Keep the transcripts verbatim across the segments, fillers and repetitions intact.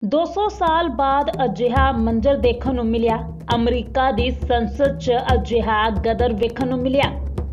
दो सौ साल बाद अजिहा मंजर देखण नूं मिलिया। अमरीका दी संसद च अजिहा गदर वेखण नूं मिलिया।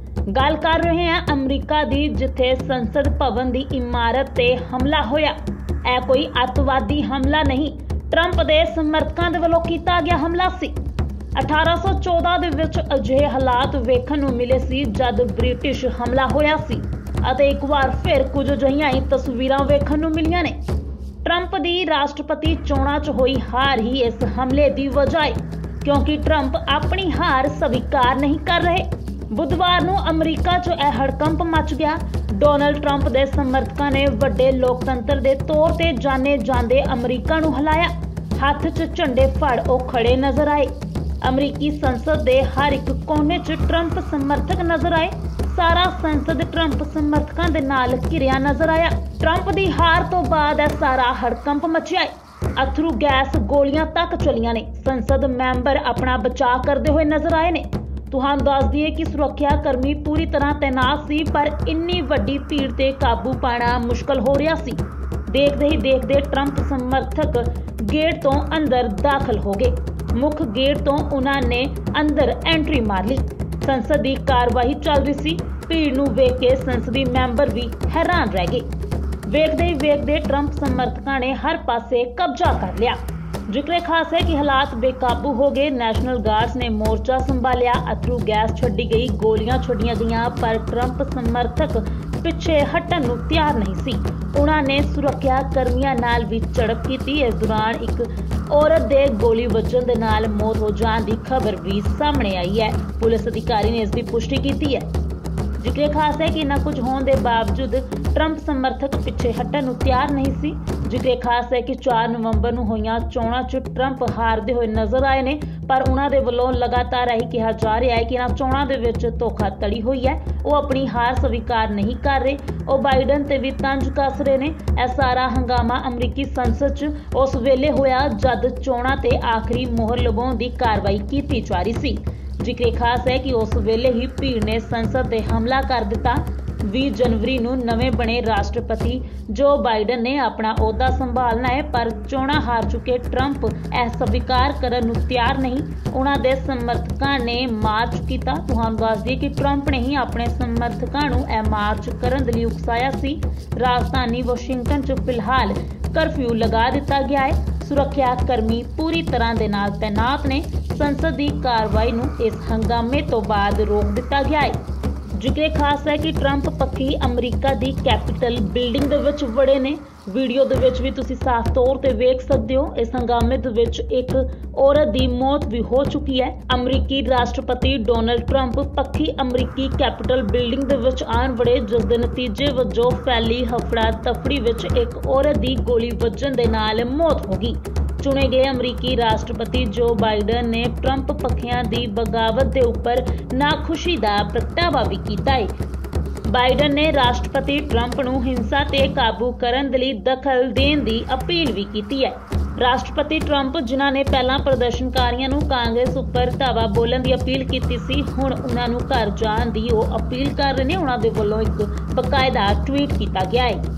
गल कर रहे हैं अमरीका दी, जिथे संसद भवन दी इमारत ते हमला होया। ऐ कोई अतवादी हमला नहीं, ट्रंप दे समर्थकां दे वल्लों कीता गया हमला सी। अठारह सौ चौदह दे विच अजिहे हालात वेखण नूं मिले सी जद ब्रिटिश हमला होया सी अते एक बार फिर कुछ अजिहियां ही तस्वीरां वेखण नूं मिलियां ने। ट्रंप दी राष्ट्रपति चोणां च होई हार ही इस हमले दी वजह है, क्योंकि ट्रंप अपनी हार स्वीकार नहीं कर रहे। बुधवार नूं अमरीका च यह हड़कंप मच गया। डोनाल्ड ट्रंप दे समर्थकां ने वड्डे लोकतंत्र दे तौर ते जाने जांदे अमरीका नूं हिलाया। हत्थ च झंडे फड़ ओह खड़े नजर आए। अमरीकी संसद दे हर एक कोने च ट्रंप समर्थक नजर आए। सारा संसद ट्रंप समर्थकां दे नाल घिरिया नजर आया। ट्रंप दी हार तो बाद यह सारा हड़कंप मचिया है। अथरू गैस गोलियां तक चलियां ने। संसद मैंबर अपना बचाव करते हुए नजर आए ने। तुहानूं दस दईए कि सुरक्षा कर्मी पूरी तरह तैनात सी, पर इन्नी वड्डी भीड़ ते काबू पाना मुश्किल हो रहा सी। देखते ही देखते ट्रंप समर्थक गेट तो अंदर दाखिल हो गए। मुख गेट तो उन्होंने अंदर एंट्री मार ली। संसद की कार्रवाई चल रही सी। भीड़ नूं वेख के संसदी मैंबर भी हैरान रह गए। वेखदे ही वेखदे ट्रंप समर्थकां ने हर पासे कब्जा कर लिया। जिक्र खास है कि हालात बेकाबू हो गए। नेशनल गार्ड्स ने मोर्चा संभालिया। अथरू गैस छड्डी गई, गोलियां छड्डियां गईयां, पर ट्रंप समर्थक पिछे हटण नूं तैयार नहीं सी। उन्होंने सुरक्षा कर्मियों नाल भी झड़प की। इस दौरान एक औरत दे गोली वजन दे नाल मौत हो जाने की खबर भी सामने आई है। पुलिस अधिकारी ने इसकी पुष्टि की है। जिक्र खास है कि इन्ना कुछ होने के बावजूद ट्रंप समर्थक पिछे हटण नूं तैयार नहीं सी। जिक्र खास है कि चार नवंबर नूं होईयां चोणां च ट्रंप हारदे होए नजर आए ने, पर उन्हां दे वल्लों लगातार यही कहा जा रहा है कि इन्हां चोणां दे विच धोखाधड़ी हुई है। वो अपनी हार स्वीकार नहीं कर रहे। वो बाइडन ते भी तंज कस रहे ने। यह सारा हंगामा अमरीकी संसद च उस वेले होया जद चोणां ते आखिरी मोहर लगाउण दी कार्रवाई कीती जा रही सी। जिक्र खास है कि उस वेले ही भीड़ ने संसद ते हमला कर दिता। बीस जनवरी नूं नवें बने राष्ट्रपति जो बाइडन ने अपना अहुदा संभालना है, पर चोणां हार चुके ट्रंप यह स्वीकार करन नूं तैयार नहीं। उन्हां दे समर्थकां ने मार्च किया। तुहानूं दस दईए कि ट्रंप ने ही अपने समर्थकां नूं यह मार्च करन दे लई उकसाया सी। राजधानी वाशिंगटन च फिलहाल करफ्यू लगा दिता गया है। सुरक्षा कर्मी पूरी तरह दे नाल तैनात ने। संसद की कार्रवाई नूं इस हंगामे तो बाद रोक दिता गया है। जिक्र खास है कि ट्रंप पक्खी अमरीका की कैपिटल बिल्डिंग दे विच वड़े ने। वीडियो दे विच भी तुसीं साफ तौर ते वेख सकते हो। इस हंगामे दे विच एक औरत की मौत भी हो चुकी है। अमरीकी राष्ट्रपति डोनाल्ड ट्रंप पक्खी अमरीकी कैपिटल बिल्डिंग दे विच आन वड़े, जिस दे नतीजे वजों फैली हफड़ा तफड़ी विच एक औरत की गोली वजन दे नाल मौत हो गई। चुने गए अमरीकी राष्ट्रपति जो बाइडन ने ट्रंप पखियां दी बगावत के उपर नाखुशी का प्रगटावा भी किया है। बाइडन ने राष्ट्रपति ट्रंप नूं हिंसा ते काबू करन दे लई दखल देण दी अपील भी की है। राष्ट्रपति ट्रंप जिन्हां ने पहला प्रदर्शनकारियों नूं कांग्रेस उपर धावा बोलण दी अपील की सी, हुण उन्हां नूं घर जाण दी ओह अपील कर रहे ने। उन्हां दे वल्लों एक बकायदा ट्वीट किया गया है।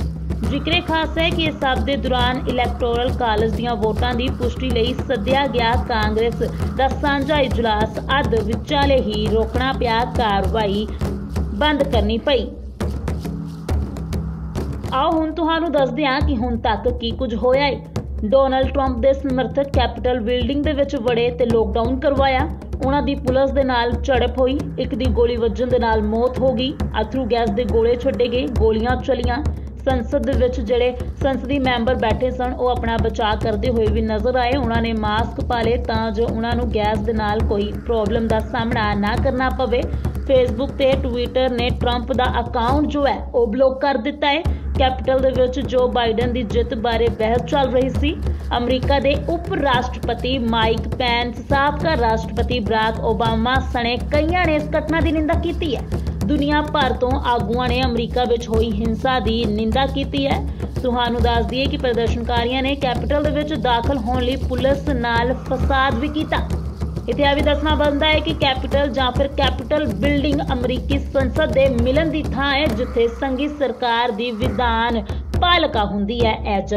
जिक्र खास है कि इस सब के दौरान इलैक्टोरल कालज दीआं वोटां की पुष्टि लई सद्दिया गया कांग्रेस दा सांझा इजलास अध विचाले ही रोकना पिया। कार्रवाई बंद करनी पई। आओ हुण तुहानूं दसदे हां कि हुण तक की कुछ होया है। डोनाल्ड ट्रंप दे समर्थक कैपिटल बिल्डिंग दे विच वड़े ते लॉकडाउन करवाया। उन्हां दी पुलिस दे नाल झड़प हुई। एक दी गोली वजन दे नाल मौत हो गई। अथरू गैस दे गोले छड्डे गए, गोलियां चलियां। संसद दे विच जिहड़े संसदी मैंबर बैठे सन वो अपना बचाव करते हुए भी नजर आए। उन्होंने मास्क पा ले तां जो उन्होंने गैस दे नाल कोई प्रॉब्लम का सामना ना करना पवे। फेसबुक ते ट्विटर ने ट्रंप दा अकाउंट जो है वो ब्लॉक कर दिता है। कैपिटल दे विच जो बाइडन की जित बारे बहस चल रही सी। अमरीका के उप राष्ट्रपति माइक पेंस, साबका राष्ट्रपति बराक ओबामा सने कईयां ने इस घटना की निंदा की है। दुनिया भर तो आगुआं ने अमरीका विच होई हिंसा की निंदा की है। तुहानूं दस दईए कि प्रदर्शनकारियों ने कैपिटल दे विच दाखिल होने लई पुलिस नाल फसाद भी किया। इत्थे आ भी दसना बनदा है कि कैपिटल जां फिर कैपिटल बिल्डिंग अमरीकी संसद दे मिलन दी थां है, जिथे संघी सरकार दी विधान पालिका हुंदी है। यह जगह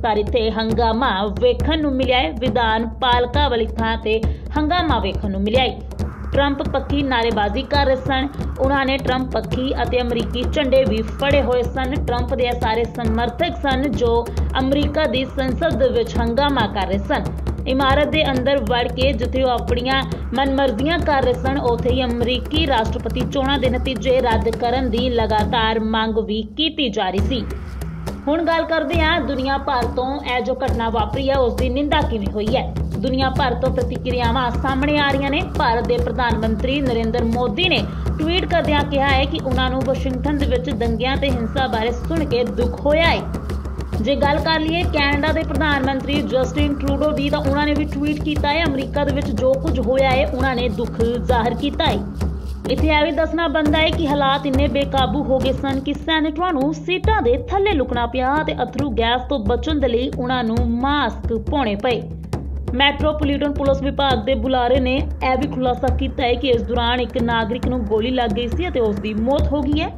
पर इत्थे हंगामा वेखण नूं मिलिया है। विधान पालिका वाली थां ते हंगामा वेखण नूं मिलिया है। ट्रंप पक्खी नारेबाजी कर रहे सन। उन्होंने ट्रंप पक्खी अते अमरीकी झंडे भी फड़े हुए सन। ट्रंप दे सारे समर्थक सन जो अमरीका दी संसद विच हंगामा कर रहे सन। इमारत के अंदर वड़ के जिथे अपनियां मनमर्जियां कर रहे सन, उत्थे ही अमरीकी राष्ट्रपति चोणां दे नतीजे रद्द करन दी लगातार मंग भी की जा रही सी। हुण गल करदे हां दुनिया भर तो यह जो घटना वापरी है उसकी निंदा किवें होई है। दुनिया भर तो प्रतिक्रियावां सामने आ रही ने। भारत के प्रधानमंत्री नरेंद्र मोदी ने ट्वीट करदिआं कहा है कि उन्हां नूं वाशिंगटन दे विच दंगिਆਂ ते हिंसा बारे सुन के दुख होया है। जे गल कर लीए कैनेडा के प्रधानमंत्री जस्टिन ट्रूडो दी, तां उन्होंने भी ट्वीट किया है अमरीका दे विच जो कुछ होया है उन्होंने दुख जाहिर किया है। इत्थे यह भी दसना बनता है कि हालात इन्ने बेकाबू हो गए सन कि सैनेटरां नूं सीटां दे थल्ले लुकना पिया ते अथरू गैस तो बचण दे लई उन्हां नूं मास्क पाउणे पए। मैट्रोपोलीटन पुलिस विभाग के बुलारे ने यह भी खुलासा किया है कि इस दौरान एक नागरिक नूं गोली लग गई सी ते उसकी मौत हो गई है।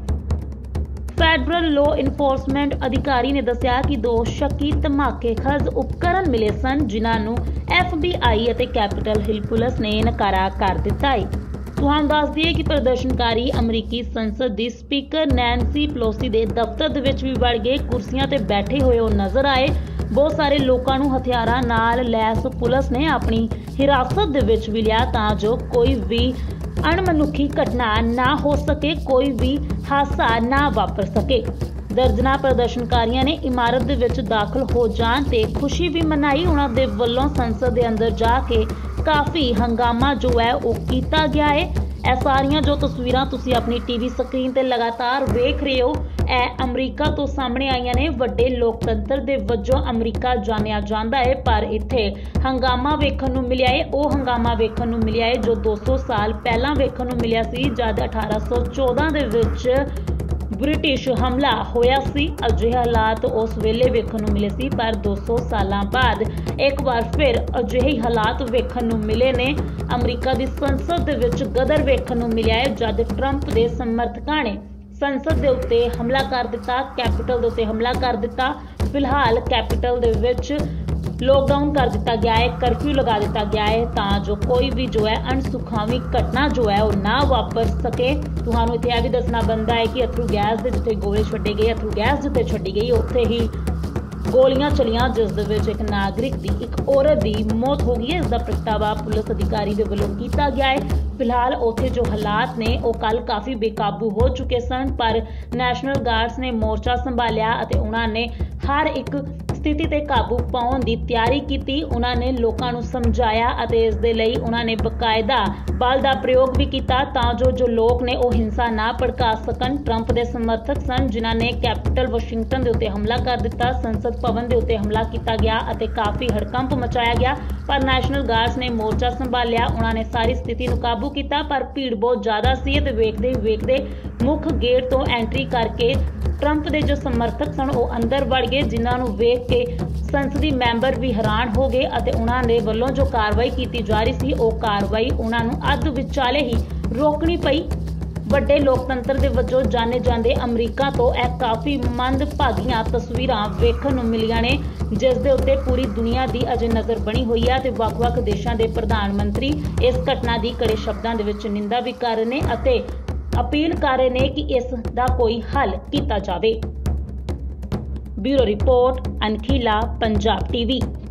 फैडरल लॉ इनफोर्समेंट अधिकारी ने दस्सिया कि दो शक्की धमाकेखज उपकरण मिले सन जिन्हां नूं एफ बी आई और कैपिटल हिल पुलिस ने नकारा कर दिता है। तुहानूं दस दईए कि प्रदर्शनकारी अमरीकी संसद की स्पीकर नैंसी पेलोसी के दफ्तर दे विच भी वड़ गए। कुर्सियां ते बैठे हुए वो नजर आए। बहुत सारे लोगों नूं हथियारां नाल लैस पुलिस ने अपनी हिरासत दे विच भी लिया तां जो कोई भी अणमनुखी घटना ना हो सके, कोई भी हादसा ना वापर सके। दर्जना प्रदर्शनकारियों ने इमारत दे विच दाखिल हो जाण ते खुशी भी मनाई। उन्हां दे वल्लों संसद दे अंदर जाके काफ़ी हंगामा जो है वो कीता गया है। यह सारियां जो तस्वीरां तुसीं अपनी टीवी स्क्रीन ते लगातार वेख रहे हो, यह अमरीका तो सामने आईयां ने। वड्डे लोकतंत्र दे वजों अमरीका जानिया जांदा है, पर इत्थे हंगामा वेखण नूं मिलिया है। वो हंगामा वेखण नूं मिलिया है जो दो सौ साल पहलां वेखण नूं मिलिया सी, जद अठारह सौ चौदह दे विच ब्रिटिश हमला होया सी। अजिहे हालात उस वेले वेखण नूं मिले सी, पर दो सौ सालां बाद एक बार फिर अजिहे हालात वेखण नूं मिले ने। अमरीका दी संसद दे विच गदर वेखण नूं मिलिया है जद ट्रंप दे समर्थकां ने संसद दे उत्ते हमला कर दिता, कैपिटल दे उत्ते हमला कर दिता। फिलहाल कैपिटल दे विच लॉकडाउन कर दिता गया है, कर्फ्यू लगा दिता गया है तां जो कोई भी जो है अणसुखावी घटना जो है वो ना वापर सके। तुहानूं इत्थे भी दसना बनता है कि अथरू गैस के जिथे गोले छड्डे गए, अथरू गैस जिथे छड्डी गई उत्थे ही गोलियां चलियां जिस दे विच एक नागरिक की एक औरत की मौत हो गई है। इसका प्रगटावा पुलिस अधिकारी के वलों किया गया है। फिलहाल उत्थे जो हालात ने वो कल काफ़ी बेकाबू हो चुके सन, पर नैशनल गार्ड्स ने मोर्चा संभालिया और उन्होंने हर एक स्थिति ते काबू पाउण दी तैयारी की। उन्होंने लोगों नूं समझाया और इस दे लई उन्होंने बकायदा बल का प्रयोग भी किया तां जो जो लोग ने वो हिंसा ना भड़का सकन। ट्रंप के समर्थक सन जिन्हां ने कैपिटल वाशिंगटन के उत्ते हमला कर दिता, संसद भवन के उत्ते हमला किया गया और काफ़ी हड़कंप मचाया गया, पर नैशनल गार्ड्स ने मोर्चा संभालिया। उन्होंने सारी स्थिति नूं काबू किया, पर भीड़ बहुत ज़्यादा सी ते वेखदे ही वेखदे मुख गेट तो एंट्री करके ट्रंप के जो समर्थक सन वो अंदर वड़ गए, जिन्होंने वेख के संसदी मैंबर भी हैरान हो गए और उन्होंने वलों जो कार्रवाई की जा रही थी वो कार्रवाई उन्होंने अध विचाले ही रोकनी पई। वड्डे लोकतंत्र के वजों जाने जाते अमरीका तो यह काफ़ी मंदभागियां तस्वीरां वेखण नूं मिलियां ने, जिस दे उत्ते पूरी दुनिया की अजे नज़र बनी हुई है। वख-वख देशों के प्रधानमंत्री इस घटना की कड़े शब्दों के विच निंदा भी कर रहे हैं और अपील कर रहे हैं कि इसका कोई हल किया जाए। ब्यूरो रिपोर्ट अनखीला पंजाब टीवी।